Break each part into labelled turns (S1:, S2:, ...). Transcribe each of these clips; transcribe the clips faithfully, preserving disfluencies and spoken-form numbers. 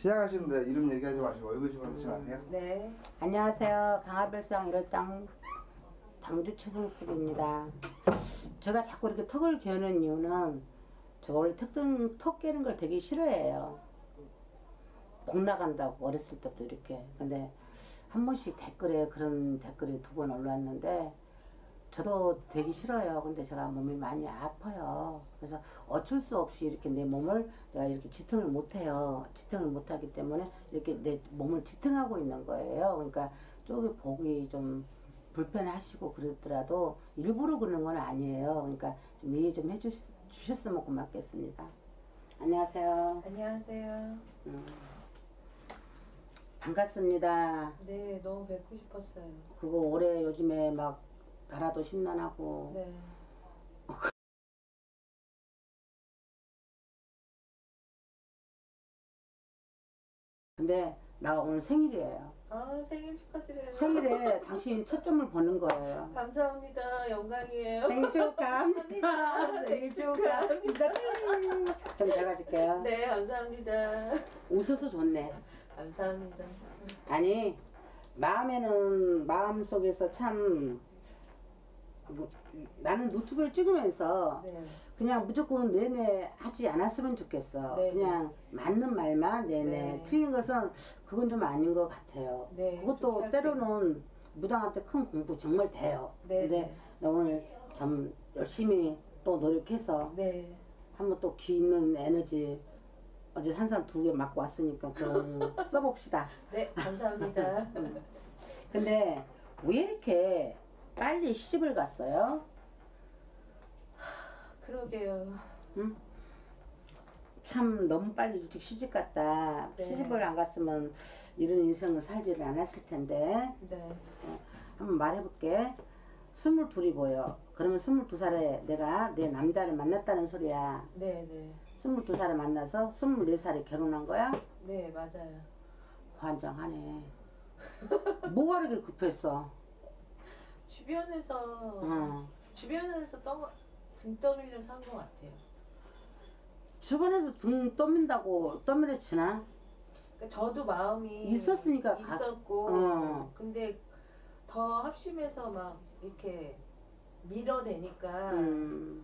S1: 시작하시는데 이름 얘기하지 마시고 얼굴 좀 하지 마세요.
S2: 네.
S3: 안녕하세요. 강화별상 일월당 당주 최승숙입니다. 제가 자꾸 이렇게 턱을 겨는 이유는 저 원래 턱등, 턱 깨는 걸 되게 싫어해요. 복 나간다고 어렸을 때부터 이렇게. 근데 한 번씩 댓글에 그런 댓글이 두 번 올라왔는데 저도 되게 싫어요. 근데 제가 몸이 많이 아파요. 그래서 어쩔 수 없이 이렇게 내 몸을 내가 이렇게 지탱을 못해요. 지탱을 못하기 때문에 이렇게 내 몸을 지탱하고 있는 거예요. 그러니까 쪽이 보기 좀 불편하시고 그러더라도 일부러 그러는 건 아니에요. 그러니까 좀 이해 좀 해주셨으면 고맙겠습니다. 안녕하세요.
S2: 안녕하세요.
S3: 음, 반갑습니다.
S2: 네, 너무 뵙고 싶었어요.
S3: 그리고 올해 요즘에 막 나라도 심란하고
S2: 네.
S3: 근데 나 오늘 생일이에요.
S2: 아, 생일 축하드려요.
S3: 생일에 당신 초점을 보는 거예요.
S2: 감사합니다. 영광이에요.
S3: 생일 축하합니다. 생일 축하합니다. 좀 잘 가질게요.
S2: 네, 감사합니다.
S3: 웃어서 좋네.
S2: 감사합니다.
S3: 아니 마음에는 마음속에서 참 뭐, 나는 유튜브를 찍으면서
S2: 네.
S3: 그냥 무조건 내내 하지 않았으면 좋겠어.
S2: 네.
S3: 그냥 맞는 말만 내내.
S2: 네.
S3: 틀린 것은 그건 좀 아닌 것 같아요.
S2: 네,
S3: 그것도
S2: 그렇게
S3: 때로는 무당한테 큰 공부 정말 돼요.
S2: 네.
S3: 근데 나 오늘 좀 열심히 또 노력해서
S2: 네.
S3: 한번 또 기 있는 에너지 어제 산산 두 개 맞고 왔으니까 좀 써봅시다.
S2: 네, 감사합니다.
S3: 근데 왜 이렇게 빨리 시집을 갔어요?
S2: 그러게요.
S3: 응? 참 너무 빨리 일찍 시집 갔다.
S2: 네.
S3: 시집을 안 갔으면 이런 인생을 살지를 않았을 텐데.
S2: 네.
S3: 어, 한번 말해볼게. 스물둘이 보여. 그러면 스물두 살에 내가 내 남자를 만났다는 소리야.
S2: 네, 네.
S3: 스물두 살에 만나서 스물네 살에 결혼한 거야?
S2: 네, 맞아요.
S3: 환장하네. 뭐가 그렇게 급했어?
S2: 주변에서
S3: 어.
S2: 주변에서 떠, 등 떠밀려서 한 것 같아요.
S3: 주변에서 등 떠민다고 떠밀어 치나?
S2: 그러니까 저도 마음이
S3: 있었으니까 가-
S2: 있었고
S3: 어.
S2: 근데 더 합심해서 막 이렇게 밀어대니까
S3: 음.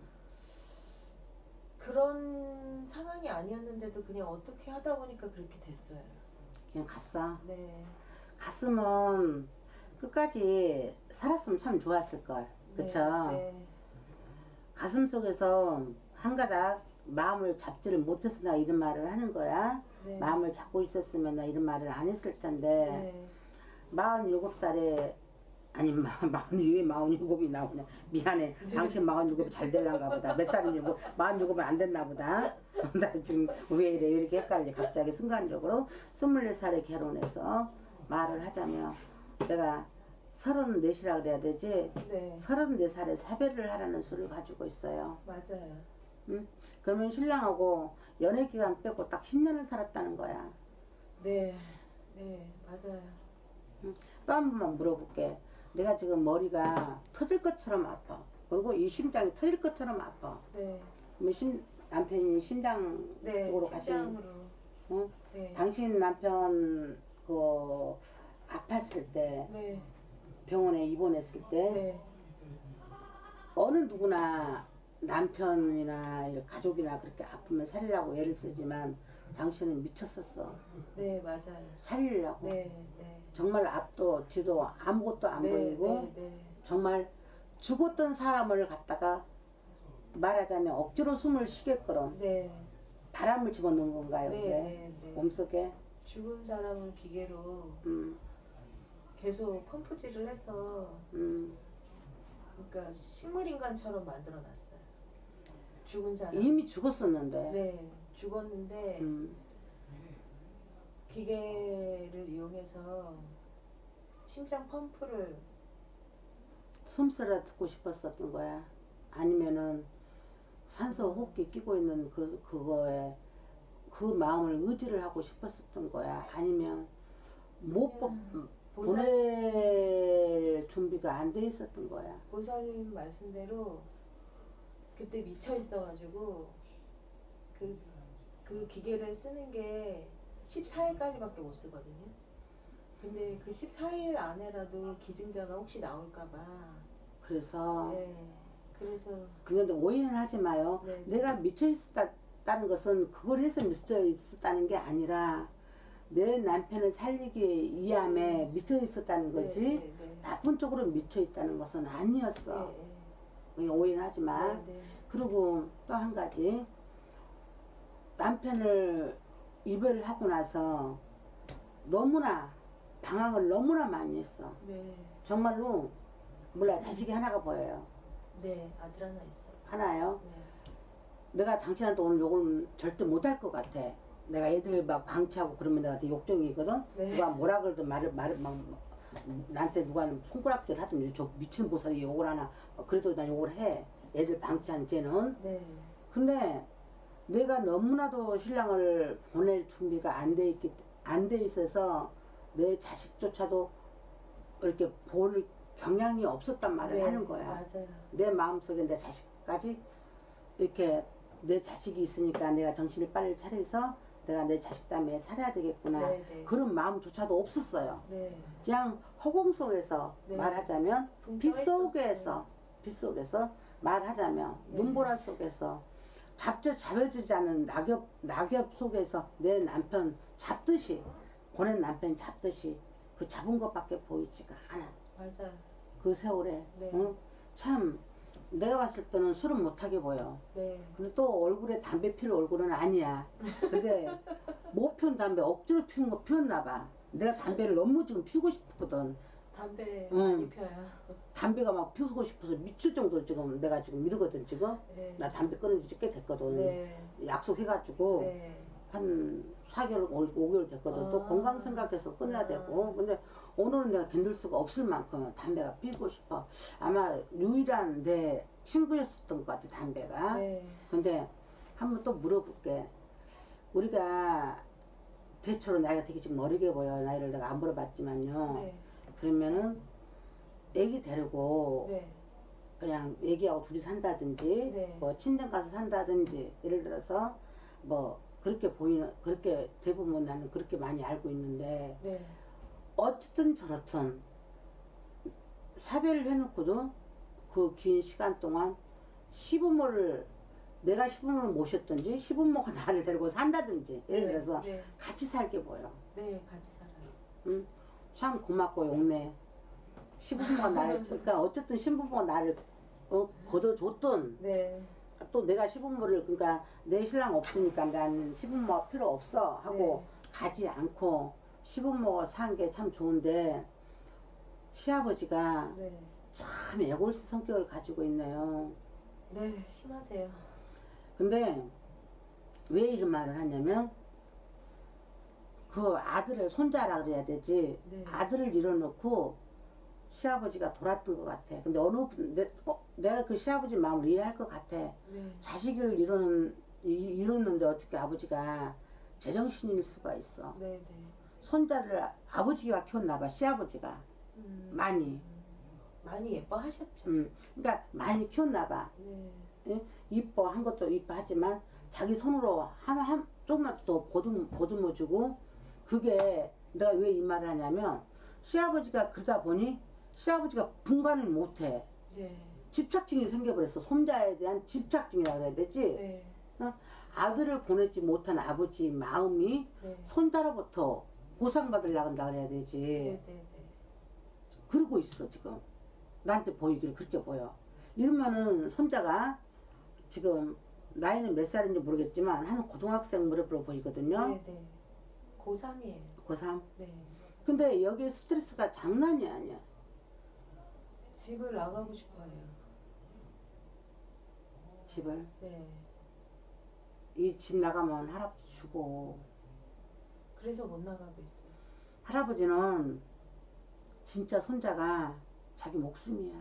S2: 그런 상황이 아니었는데도 그냥 어떻게 하다 보니까 그렇게 됐어요.
S3: 그냥 갔어.
S2: 네.
S3: 갔으면 끝까지 살았으면 참 좋았을걸. 그쵸?
S2: 네. 네.
S3: 가슴 속에서 한 가닥 마음을 잡지를 못해서 나 이런 말을 하는 거야.
S2: 네.
S3: 마음을 잡고 있었으면 나 이런 말을 안 했을 텐데.
S2: 네.
S3: 마흔일곱 살에 아니 마, 마흔이 왜 마흔일곱이 나오냐. 미안해. 당신 마흔일곱이 잘 될란가 보다. 몇 살인지 뭐 마흔일곱은 안 됐나 보다. 나 지금 왜 이래 이렇게 헷갈려. 갑자기 순간적으로 스물네 살에 결혼해서 말을 하자면 내가 서른넷이라 그래야 되지.
S2: 네.
S3: 서른네 살에 사별을 하라는 수를 가지고 있어요.
S2: 맞아요.
S3: 응? 그러면 신랑하고 연애 기간 빼고 딱 십 년을 살았다는 거야.
S2: 네. 네, 맞아요.
S3: 응? 또 한 번만 물어볼게. 내가 지금 머리가 터질 것처럼 아파. 그리고 이 심장이 터질 것처럼 아파.
S2: 네.
S3: 그러면 심, 남편이 심장
S2: 네,
S3: 쪽으로 가시는.
S2: 심장으로.
S3: 응?
S2: 네.
S3: 당신 남편 그 아팠을 때
S2: 네.
S3: 병원에 입원했을 때
S2: 네.
S3: 어느 누구나 남편이나 가족이나 그렇게 아프면 살리려고 애를 쓰지만 당신은 미쳤었어.
S2: 네, 맞아요.
S3: 살리려고.
S2: 네, 네.
S3: 정말 앞도 뒤도 아무것도 안
S2: 네,
S3: 보이고
S2: 네, 네.
S3: 정말 죽었던 사람을 갖다가 말하자면 억지로 숨을 쉬게끔
S2: 네.
S3: 바람을 집어넣은 건가요?
S2: 네,
S3: 그게?
S2: 네, 네.
S3: 몸속에?
S2: 죽은 사람을 기계로
S3: 음,
S2: 계속 펌프질을 해서
S3: 음.
S2: 그러니까 식물인간처럼 만들어 놨어요. 죽은 사람.
S3: 이미 죽었었는데.
S2: 네, 죽었는데
S3: 음,
S2: 기계를 이용해서 심장 펌프를
S3: 숨소리를 듣고 싶었었던 거야. 아니면은 산소 호흡기 끼고 있는 그, 그거에 그 마음을 의지를 하고 싶었었던 거야. 아니면 못 보,
S2: 보살,
S3: 보낼 준비가 안 돼 있었던 거야.
S2: 보살님 말씀대로 그때 미쳐 있어가지고 그, 그 기계를 쓰는 게 십사 일까지밖에 못 쓰거든요. 근데 그 십사 일 안에라도 기증자가 혹시 나올까봐.
S3: 그래서
S2: 네. 그래서
S3: 근데 오해는 하지 마요.
S2: 네.
S3: 내가 미쳐 있었다는 것은 그걸 해서 미쳐 있었다는 게 아니라 내 남편을 살리기 위함에 미쳐 있었다는 거지.
S2: 네, 네, 네.
S3: 나쁜 쪽으로 미쳐 있다는 것은 아니었어.
S2: 네,
S3: 그러니까 오해는 하지 마.
S2: 네, 네.
S3: 그리고 또 한 가지, 남편을 이별을 하고 나서 너무나 방황을 너무나 많이 했어.
S2: 네.
S3: 정말로 몰라, 자식이 하나가 보여요.
S2: 네, 아들 하나 있어요.
S3: 하나요.
S2: 네.
S3: 내가 당신한테 오늘 욕을 절대 못할 것 같아. 내가 애들 막 방치하고 그러면 내가 되게 욕정이거든.
S2: 네.
S3: 누가 뭐라 그러든 말을 말을 막 나한테 누가 손가락질 하든 저 미친 보살이 욕을 하나 그래도 난 욕을 해. 애들 방치한 쟤는.
S2: 네.
S3: 근데 내가 너무나도 신랑을 보낼 준비가 안 돼 있기 안 돼 있어서 내 자식조차도 이렇게 볼 경향이 없었단 말을
S2: 네,
S3: 하는 거야.
S2: 맞아요.
S3: 내 마음속에 내 자식까지 이렇게 내 자식이 있으니까 내가 정신을 빨리 차려서 내가 내 자식 때문에 살아야 되겠구나.
S2: 네, 네.
S3: 그런 마음조차도 없었어요.
S2: 네.
S3: 그냥 허공 속에서
S2: 네.
S3: 말하자면 빛
S2: 붕 떠
S3: 속에서
S2: 있었어요.
S3: 빛 속에서 말하자면
S2: 네.
S3: 눈보라 속에서 잡저 잡혀지지 않은 낙엽 낙엽 속에서 내 남편 잡듯이 보낸 남편 잡듯이 그 잡은 것밖에 보이지가 않아.
S2: 맞아요.
S3: 그 세월에
S2: 네.
S3: 응? 참 내가 봤을 때는 술은 못하게 보여.
S2: 네.
S3: 근데 또 얼굴에 담배 피울 얼굴은 아니야. 근데 못 피운 담배 억지로 피운 거 피웠나 봐. 내가 담배를 너무 지금 피우고 싶거든.
S2: 담배
S3: 응.
S2: 많이 펴요.
S3: 담배가 막 피우고 싶어서 미칠 정도로 지금 내가 지금 이러거든 지금.
S2: 네.
S3: 나 담배 끊은 지 꽤 됐거든.
S2: 네.
S3: 약속해가지고
S2: 네.
S3: 한 사 개월, 오 개월 됐거든. 또
S2: 아.
S3: 건강 생각해서 끊어야
S2: 아.
S3: 되고. 근데 오늘은 내가 견딜 수가 없을 만큼 담배가 피우고 싶어. 아마 유일한 내 친구였었던 것 같아, 담배가.
S2: 네.
S3: 근데 한번 또 물어볼게. 우리가 대체로 나이가 되게 지금 어리게 보여. 나이를 내가 안 물어봤지만요.
S2: 네.
S3: 그러면은 애기 데리고
S2: 네.
S3: 그냥 애기하고 둘이 산다든지
S2: 네.
S3: 뭐 친정 가서 산다든지 예를 들어서 뭐 그렇게 보이는 그렇게 대부분 나는 그렇게 많이 알고 있는데
S2: 네.
S3: 어쨌든 저렇든 사별을 해놓고도 그 긴 시간 동안 시부모를 내가 시부모를 모셨든지 시부모가 나를 데리고 산다든지 예를
S2: 네.
S3: 들어서
S2: 네.
S3: 같이 살게 보여.
S2: 네. 같이 살아요.
S3: 응? 참 고맙고 용내. 시부모가 나를 그러니까 어쨌든 신부모가 나를 어, 걷어줬든
S2: 네.
S3: 또 내가 시부모를 그러니까 내 신랑 없으니까 나는 시부모가 필요 없어 하고
S2: 네.
S3: 가지 않고 시부모가 산 게 참 좋은데 시아버지가
S2: 네.
S3: 참 애골스 성격을 가지고 있네요.
S2: 네. 심하세요.
S3: 근데 왜 이런 말을 하냐면 그 아들을 손자라 그래야 되지
S2: 네.
S3: 아들을 잃어놓고 시아버지가 돌았던 것 같아. 근데 어느 내, 어, 내가 그 시아버지 마음을 이해할 것 같아.
S2: 네.
S3: 자식을 잃어는 이- 잃었는데 어떻게 아버지가 제정신일 수가 있어.
S2: 네. 네.
S3: 손자를 아버지가 키웠나 봐. 시아버지가
S2: 음.
S3: 많이.
S2: 많이 예뻐하셨죠.
S3: 음, 그러니까 많이 키웠나 봐.
S2: 네.
S3: 예? 이뻐한 것도 이뻐하지만 자기 손으로 한, 한 조금만 더 보듬, 보듬어주고 그게 내가 왜 이 말을 하냐면 시아버지가 그러다 보니 시아버지가 분간을 못해.
S2: 네.
S3: 집착증이 생겨버렸어. 손자에 대한 집착증이라고 해야 되지.
S2: 네.
S3: 아들을 보내지 못한 아버지 마음이
S2: 네.
S3: 손자로부터 보상받으려고 한다 그래야 되지.
S2: 네. 네. 네.
S3: 그러고 있어 지금. 나한테 보이기를 그렇게 보여. 이러면은 손자가 지금 나이는 몇 살인지 모르겠지만 한 고등학생 무렵으로 보이거든요.
S2: 네. 네. 고삼이에요.
S3: 고삼.
S2: 네.
S3: 근데 여기 스트레스가 장난이 아니야.
S2: 집을 나가고 싶어요.
S3: 집을.
S2: 네.
S3: 이 집 나가면 할아버지 주고.
S2: 그래서 못 나가고 있어요.
S3: 할아버지는 진짜 손자가 자기 목숨이야.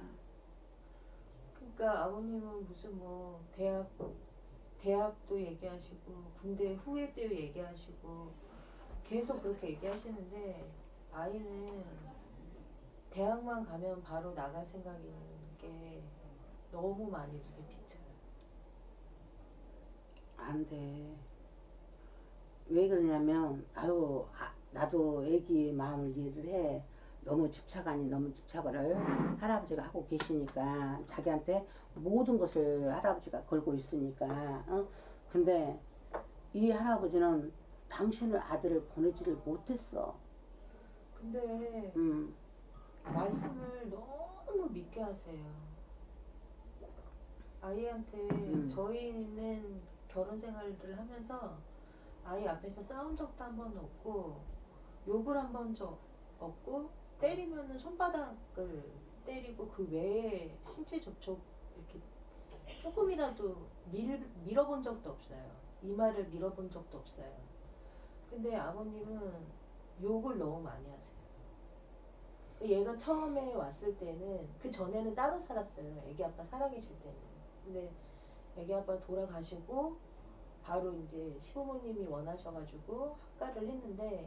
S2: 그러니까 아버님은 무슨 뭐 대학 대학도 얘기하시고 군대 후회도 얘기하시고 계속 그렇게 얘기하시는데 아이는 대학만 가면 바로 나갈 생각인 게 너무 많이 눈에 비쳐요.
S3: 안 돼. 왜 그러냐면 나도 아, 나도 애기 마음을 이해를 해. 너무 집착하니 너무 집착을 할아버지가 하고 계시니까 자기한테 모든 것을 할아버지가 걸고 있으니까 어? 근데 이 할아버지는 당신을 아들을 보내지를 못했어.
S2: 근데
S3: 음,
S2: 말씀을 너무 믿게 하세요. 아이한테
S3: 음.
S2: 저희는 결혼 생활을 하면서 아이 앞에서 싸운 적도 한 번 없고 욕을 한 번 적 없고 때리면은 손바닥을 때리고 그 외에 신체 접촉 이렇게 조금이라도 밀, 밀어본 적도 없어요. 이마를 밀어본 적도 없어요. 근데 아버님은 욕을 너무 많이 하세요. 얘가 처음에 왔을 때는 그 전에는 따로 살았어요. 애기 아빠 살아계실 때는. 근데 애기 아빠 돌아가시고 바로 이제 시부모님이 원하셔가지고 합가를 했는데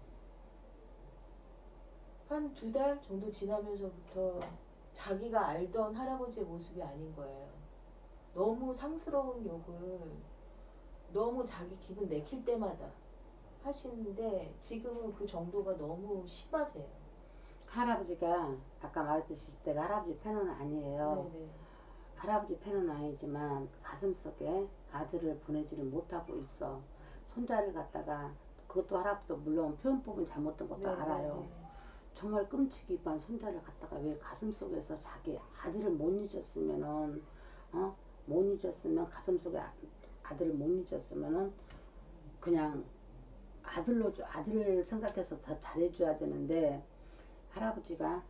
S2: 한 두 달 정도 지나면서부터 자기가 알던 할아버지의 모습이 아닌 거예요. 너무 상스러운 욕을 너무 자기 기분 내킬 때마다 하시는데 지금은 그 정도가 너무 심하세요.
S3: 할아버지가 아까 말했듯이 내가 할아버지 팬은 아니에요.
S2: 네네.
S3: 할아버지 팬은 아니지만 가슴속에 아들을 보내지를 못하고 있어. 손자를 갖다가 그것도 할아버지도 물론 표현법은 잘못된 것도
S2: 네네네.
S3: 알아요. 정말 끔찍이반 손자를 갖다가 왜 가슴속에서 자기 아들을 못 잊었으면은 어? 못 잊었으면 가슴속에 아, 아들을 못 잊었으면은 그냥 아들로 줘- 아들을 생각해서 더 잘해줘야 되는데 할아버지가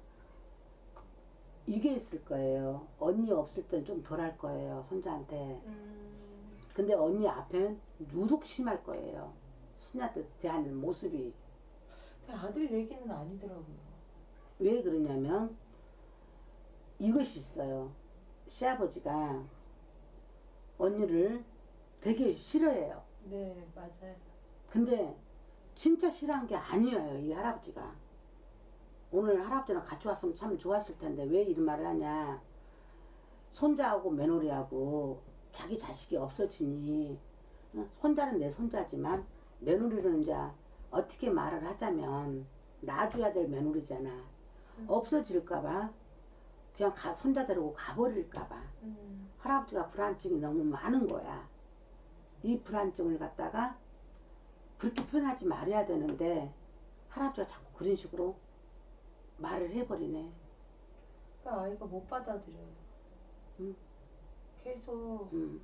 S3: 이게 있을 거예요. 언니 없을 땐 좀 덜 할 거예요. 손자한테.
S2: 음,
S3: 근데 언니 앞엔 유독 심할 거예요. 손자한테 대하는 모습이.
S2: 근데 아들 얘기는 아니더라고요.
S3: 왜 그러냐면 이것이 있어요. 시아버지가 언니를 되게 싫어해요.
S2: 네, 맞아요.
S3: 근데 진짜 싫어한 게 아니에요. 이 할아버지가. 오늘 할아버지랑 같이 왔으면 참 좋았을 텐데 왜 이런 말을 하냐. 손자하고 며느리하고 자기 자식이 없어지니 어? 손자는 내 손자지만 며느리는 이제 어떻게 말을 하자면 놔줘야 될 며느리잖아.
S2: 음.
S3: 없어질까봐 그냥 가, 손자 데리고 가버릴까봐
S2: 음,
S3: 할아버지가 불안증이 너무 많은 거야. 이 불안증을 갖다가 그렇게 표현하지 말아야 되는데 할아버지가 자꾸 그런 식으로 말을 해버리네.
S2: 그러니까 아이가 못 받아들여요.
S3: 음.
S2: 계속
S3: 음.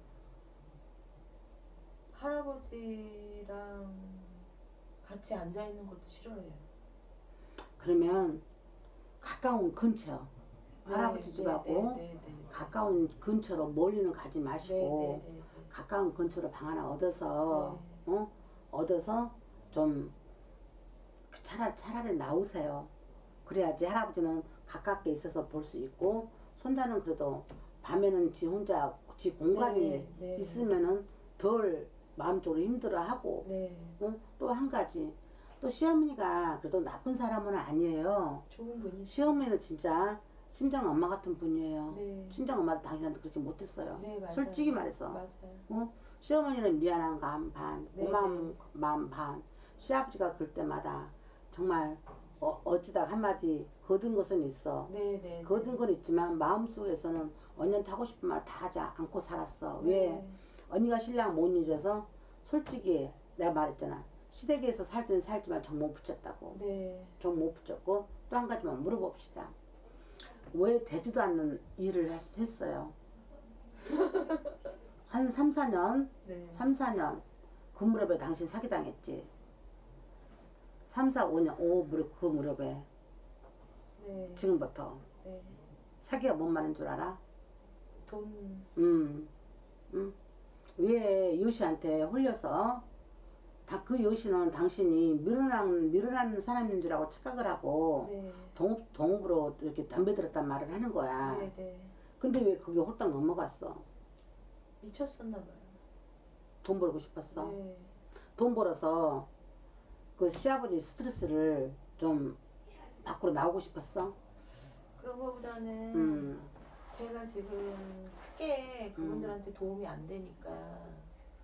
S2: 할아버지랑 같이 앉아 있는 것도 싫어해요.
S3: 그러면 가까운 근처
S2: 네,
S3: 할아버지
S2: 네,
S3: 집하고
S2: 네, 네, 네.
S3: 가까운 근처로 멀리는 가지 마시고
S2: 네, 네, 네,
S3: 가까운 근처로 방 하나 얻어서
S2: 네.
S3: 어? 얻어서 좀 차라리, 차라리 나오세요. 그래야지 할아버지는 가깝게 있어서 볼 수 있고 손자는 그래도 밤에는 지 혼자 지 공간이
S2: 네, 네.
S3: 있으면은 덜 마음적으로 힘들어하고
S2: 네.
S3: 어? 또 한 가지 또 시어머니가 그래도 나쁜 사람은 아니에요.
S2: 좋은 분이시죠.
S3: 시어머니는 진짜 친정 엄마 같은 분이에요.
S2: 네.
S3: 친정 엄마도 당신한테 그렇게 못했어요.
S2: 네, 맞아요.
S3: 솔직히 말해서
S2: 맞아요.
S3: 어? 시어머니는 미안한 감 반,
S2: 네,
S3: 고마운 마음 반. 시아버지가 그럴 때마다 정말 어, 어찌다 한마디 거둔 것은 있어.
S2: 네, 네.
S3: 거둔 건 있지만 마음속에서는 언니한테 하고 싶은 말 다 하지 않고 살았어.
S2: 네.
S3: 왜? 언니가 신랑 못 잊어서 솔직히 내가 말했잖아. 시댁에서 살긴 살지만 정 못 붙였다고.
S2: 네.
S3: 정 못 붙였고 또 한 가지만 물어봅시다. 왜 되지도 않는 일을 했, 했어요? 한 삼, 사 년?
S2: 네.
S3: 삼, 사 년 그 무렵에 당신 사기당했지. 삼, 사, 오 년 오 무렵 그 무렵에
S2: 네.
S3: 지금부터
S2: 네.
S3: 사기가 뭔 말인 줄 알아?
S2: 돈.
S3: 음, 음. 왜 여시한테 홀려서 다 그 여시는 당신이 밀어난 밀어난 사람인 줄 알고 착각을 하고
S2: 네.
S3: 동업 동업으로 이렇게 담배 들었단 말을 하는 거야.
S2: 네, 네.
S3: 근데 왜 그게 홀딱 넘어갔어?
S2: 미쳤었나 봐요.
S3: 돈 벌고 싶었어.
S2: 네.
S3: 돈 벌어서 그 시아버지 스트레스를 좀 밖으로 나오고 싶었어.
S2: 그런 거보다는
S3: 음,
S2: 제가 지금 크게 그분들한테 도움이 안 되니까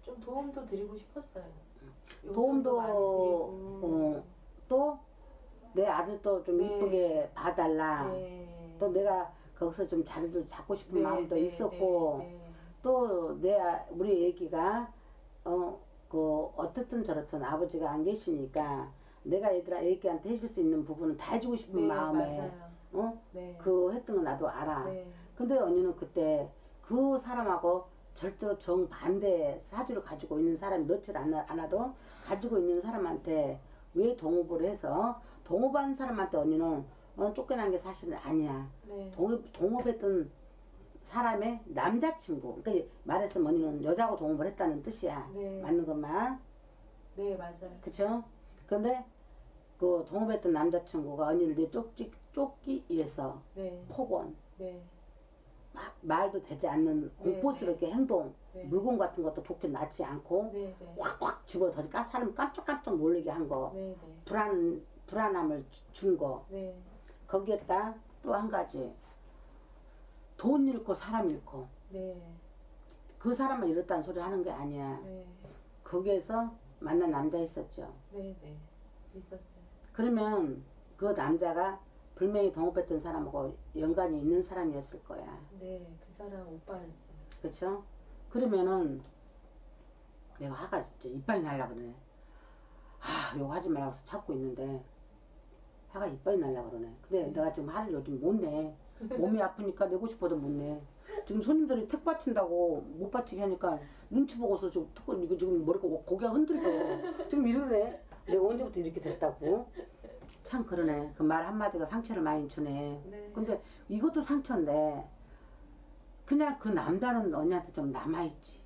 S2: 좀 도움도 드리고 싶었어요.
S3: 도움도,
S2: 용돈도 많이 드리고.
S3: 어, 또 내 아들도 좀
S2: 네.
S3: 이쁘게 봐달라.
S2: 네.
S3: 또 내가 거기서 좀 자리를 잡고 싶은
S2: 네,
S3: 마음도
S2: 네,
S3: 있었고,
S2: 네, 네.
S3: 또 내 우리 애기가 어 그 어떻든 저렇든 아버지가 안 계시니까 내가 얘들아 애기한테 해줄 수 있는 부분은 다 해주고 싶은
S2: 네,
S3: 마음에
S2: 맞아요.
S3: 어
S2: 네.
S3: 그 했던 거 나도 알아.
S2: 네.
S3: 근데 언니는 그때 그 사람하고 절대로 정반대 사주를 가지고 있는 사람이 넣지 않아- 않아도 가지고 있는 사람한테 왜 동업을 해서 동업한 사람한테 언니는 어, 쫓겨난 게 사실은 아니야.
S2: 네.
S3: 동업, 동업했던 사람의 남자친구, 그러니까 말했으면 언니는 여자하고 동업을 했다는 뜻이야.
S2: 네.
S3: 맞는 것만.
S2: 네, 맞아요.
S3: 그쵸? 근데 그 동업했던 남자친구가 언니를 이제 쫓기, 쫓기 위해서
S2: 네.
S3: 폭언,
S2: 네.
S3: 마- 말도 되지 않는 공포스럽게 행동,
S2: 네.
S3: 물건 같은 것도 좋게 놔지 않고
S2: 네, 네.
S3: 확확 집어서 까 사람 깜짝깜짝 놀라게 한 거,
S2: 네, 네.
S3: 불안 불안함을 준 거.
S2: 네.
S3: 거기에다 또 한 가지 돈 잃고 사람 잃고
S2: 네.
S3: 그 사람만 잃었다는 소리 하는 게 아니야.
S2: 네.
S3: 거기에서 만난 남자 있었죠.
S2: 네, 네. 있었어요.
S3: 그러면 그 남자가 분명히 동업했던 사람하고 연관이 있는 사람이었을 거야.
S2: 네, 그 사람 오빠였어요.
S3: 그쵸? 그러면은 내가 화가 진짜 이빨이 날라 그러네. 아, 요거 하지 말라고 해서 참고 있는데 화가 이빨이 날라 그러네. 근데
S2: 네.
S3: 내가 지금 화를 요즘 못 내. 몸이 아프니까 내고 싶어도 못 내. 지금 손님들이 택 받친다고 못 받치게 하니까 눈치 보고서 지금 특 이거 지금 머리가 고개가 흔들려. 지금 이러네. 내가 언제부터 이렇게 됐다고. 참 그러네. 그 말 한마디가 상처를 많이 주네.
S2: 네.
S3: 근데 이것도 상처인데 그냥 그 남자는 언니한테 좀 남아있지.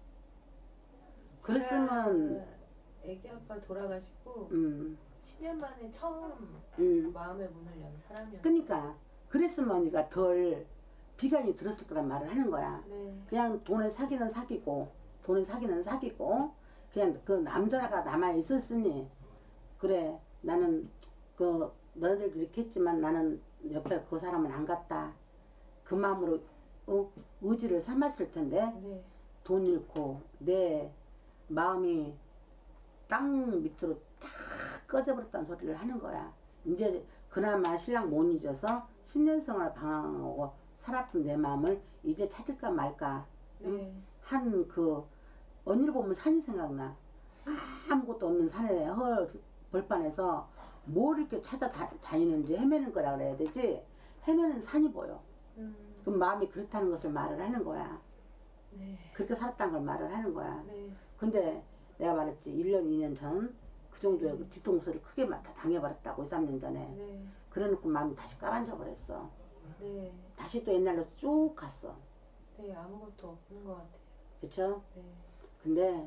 S3: 그랬으면
S2: 제가 애기 아빠 돌아가시고
S3: 음,
S2: 십 년 만에 처음
S3: 음.
S2: 마음의 문을 연 사람이었어요.
S3: 그러니까 그랬으면 언니가 덜 비관이 들었을 거란 말을 하는 거야.
S2: 네.
S3: 그냥 돈에 사기는 사기고 돈에 사기는 사기고 그냥 그 남자가 남아 있었으니 그래 나는 그 너네들 그렇게 했지만 나는 옆에 그 사람은 안 갔다. 그 마음으로 어, 의지를 삼았을 텐데
S2: 네.
S3: 돈 잃고 내 마음이 땅 밑으로 다 꺼져버렸다는 소리를 하는 거야. 이제 그나마 신랑 못 잊어서 십 년 생활 방황하고 살았던 내 마음을 이제 찾을까 말까
S2: 네.
S3: 한 그 언니를 보면 산이 생각나. 아무것도 없는 산에 헐 벌판에서 뭘 이렇게 찾아 다, 다니는지 헤매는 거라 그래야 되지. 헤매는 산이 보여.
S2: 음.
S3: 그 마음이 그렇다는 것을 말을 하는 거야.
S2: 네.
S3: 그렇게 살았다는 걸 말을 하는 거야.
S2: 네.
S3: 근데 내가 말했지 일 년 이 년 전 그 정도의 그 뒤통수를 크게 맞다 당해버렸다고 이 삼 년 전에.
S2: 네.
S3: 그래놓고 마음이 다시 깔아앉아 버렸어.
S2: 네.
S3: 다시 또 옛날로 쭉 갔어.
S2: 네. 아무것도 없는 것 같아요.
S3: 그쵸?
S2: 네.
S3: 근데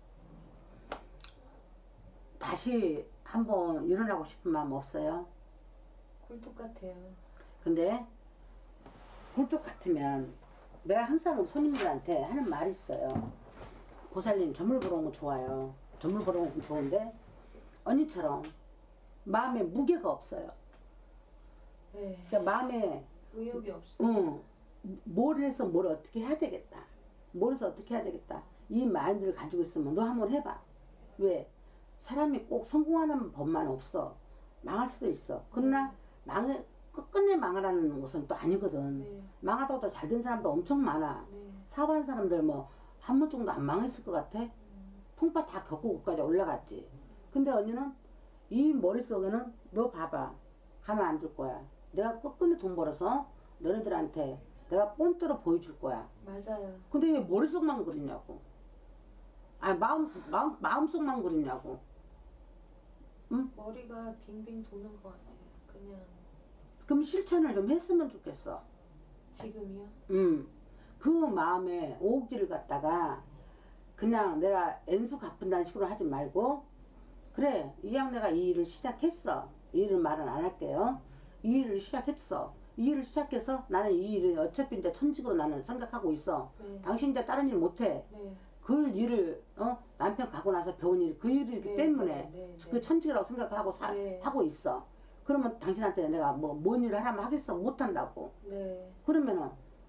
S3: 다시 한번 일어나고 싶은 마음 없어요.
S2: 굴뚝 같아요.
S3: 근데 굴뚝 같으면 내가 항상 손님들한테 하는 말이 있어요. 보살님 저물 보러 온 거 좋아요. 저물 보러 온 거 좋은데 언니처럼 마음에 무게가 없어요.
S2: 네.
S3: 그러니까 마음에
S2: 의욕이 없어요.
S3: 응, 뭘 해서 뭘 어떻게 해야 되겠다. 뭘 해서 어떻게 해야 되겠다. 이 마인드를 가지고 있으면 너 한번 해봐. 왜? 사람이 꼭 성공하는 법만 없어. 망할 수도 있어. 그러나 망해, 끝끝내 망하라는 것은 또 아니거든.
S2: 네.
S3: 망하다고 또 잘 된 사람도 엄청 많아.
S2: 네.
S3: 사고한 사람들 뭐 한 번 정도 안 망했을 것 같아? 풍파 다 겪고 끝까지 올라갔지. 근데 언니는 이 머릿속에는 너 봐봐. 가만 안 둘 거야. 내가 끝끝내 돈 벌어서 너네들한테 내가 뻔떠러 보여줄 거야.
S2: 맞아요.
S3: 근데 왜 머릿속만 그리냐고. 아 마음, 마음, 마음속만 그리냐고. 응?
S2: 머리가 빙빙 도는 것 같아요. 그냥
S3: 그럼 실천을 좀 했으면 좋겠어.
S2: 지금이요?
S3: 음, 그 마음에 오기를 갖다가 그냥 내가 엔수 갚은다는 식으로 하지 말고 그래 이왕 내가 이 일을 시작했어. 이 일은 말은 안 할게요. 이 일을 시작했어. 이 일을 시작해서 나는 이 일을 어차피 이제 천직으로 나는 생각하고 있어.
S2: 네.
S3: 당신 이제 다른 일 못해.
S2: 네.
S3: 그 일을 어 남편 가고 나서 배운 일 그 일이기
S2: 네,
S3: 때문에
S2: 네, 네,
S3: 그
S2: 네.
S3: 천직이라고 생각을 하고 사,
S2: 네.
S3: 하고 있어. 그러면 당신한테 내가 뭐 뭔 일을 하라면 하겠어. 못한다고.
S2: 네.
S3: 그러면은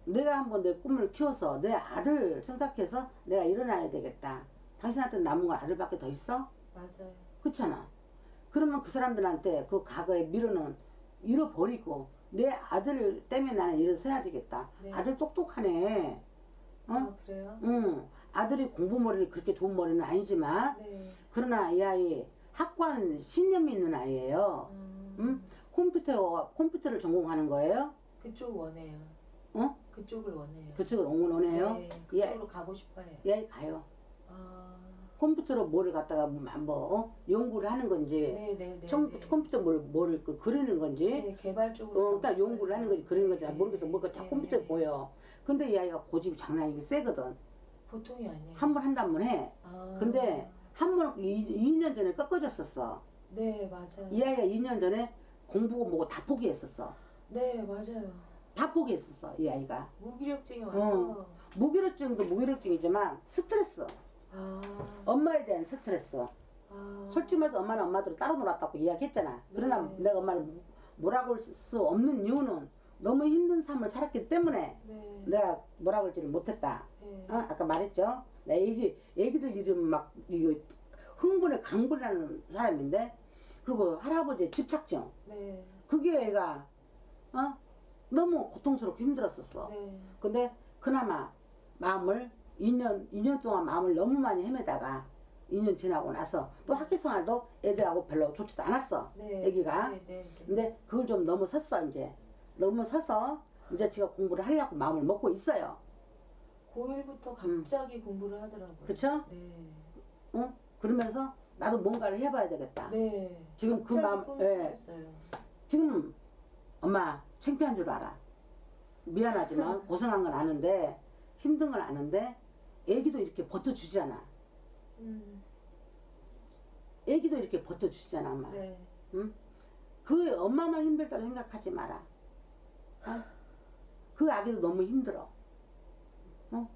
S3: 내가 한번 내 꿈을 키워서 내 아들 생각해서 내가 일어나야 되겠다. 당신한테 남은 건 아들밖에 더 있어?
S2: 맞아요.
S3: 그렇잖아. 그러면 그 사람들한테 그 과거에 미루는 잃어버리고 내 아들 때문에 나는 일어서야 되겠다.
S2: 네.
S3: 아들 똑똑하네. 어?
S2: 아, 그래요?
S3: 응. 아들이 공부 머리를 그렇게 좋은 머리는 아니지만
S2: 네.
S3: 그러나 이 아이 학관 신념이 있는 아이예요.
S2: 음,
S3: 응? 컴퓨터 컴퓨터를 전공하는 거예요.
S2: 그쪽 원해요.
S3: 어?
S2: 그쪽을 원해요.
S3: 그쪽을 응원하네요.
S2: 네,
S3: 이 아이,
S2: 그쪽으로 가고 싶어요.
S3: 이 아이 가요.
S2: 아,
S3: 컴퓨터로 뭐를 갖다가 뭐 어? 연구를 하는 건지,
S2: 네, 네, 네.
S3: 청,
S2: 네.
S3: 컴퓨터 뭘 뭐를 그 그리는 건지,
S2: 네, 개발 쪽으로.
S3: 어,
S2: 가고
S3: 그러니까
S2: 싶어요.
S3: 연구를 하는 건지 그리는 건지 잘
S2: 네,
S3: 모르겠어. 뭐가 다
S2: 네,
S3: 컴퓨터에
S2: 네.
S3: 보여. 근데 이 아이가 고집이 장난이 세거든.
S2: 보통이 아니에요.
S3: 한 번 한다면 해.
S2: 아,
S3: 근데 한 번 이 년 전에 꺾어졌었어.
S2: 네, 맞아요.
S3: 이 아이가 이 년 전에 공부고 뭐고 다 포기했었어.
S2: 네, 맞아요.
S3: 다 포기했었어. 이 아이가.
S2: 무기력증이 와서.
S3: 무기력증도 무기력증이지만 스트레스.
S2: 아,
S3: 엄마에 대한 스트레스.
S2: 아,
S3: 솔직히 말해서 엄마는 엄마들로 따로 놀았다고 이야기했잖아. 그러나
S2: 네.
S3: 내가 엄마를 뭐라고 할 수 없는 이유는 너무 힘든 삶을 살았기 때문에
S2: 네,
S3: 내가 뭐라고 할지를 못했다.
S2: 네.
S3: 어? 아까 말했죠? 나 애기, 애기들 이름 막 이거 흥분에 강분하는 사람인데 그리고 할아버지의 집착증.
S2: 네,
S3: 그게 애가 어? 너무 고통스럽고 힘들었었어.
S2: 네,
S3: 근데 그나마 마음을 이 년, 이 년 동안 마음을 너무 많이 헤매다가 이 년 지나고 나서 또 학교 생활도 애들하고 별로 좋지도 않았어.
S2: 네.
S3: 애기가.
S2: 네, 네, 네.
S3: 근데 그걸 좀 넘어섰어 이제. 넘어서서 이제 지가 공부를 하려고 마음을 먹고 있어요.
S2: 고일부터 갑자기 공부를 하더라고요.
S3: 그쵸?
S2: 네.
S3: 응? 그러면서 나도 뭔가를 해봐야 되겠다.
S2: 네.
S3: 지금 그
S2: 갑자기
S3: 마음,
S2: 꿈을
S3: 예.
S2: 꾸었어요.
S3: 지금 엄마 창피한 줄 알아. 미안하지만 고생한 건 아는데 힘든 건 아는데 애기도 이렇게 버텨주잖아.
S2: 음,
S3: 애기도 이렇게 버텨주잖아 엄마.
S2: 네.
S3: 응? 그 엄마만 힘들다고 생각하지 마라. 어? 그 아기도 너무 힘들어. 어?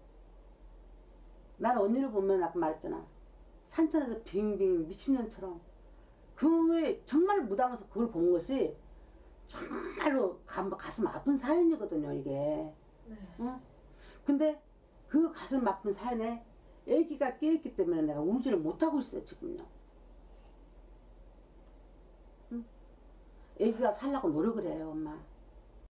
S3: 난 언니를 보면 아까 말했잖아. 산천에서 빙빙 미친년처럼 그에 정말 무당해서 그걸 본 것이 정말로 가, 가슴 아픈 사연이거든요 이게.
S2: 네.
S3: 어? 근데 그 가슴 아픈 사연에 애기가 깨있기 때문에 내가 울지를 못하고 있어요 지금요. 응? 애기가 살려고 노력을 해요 엄마.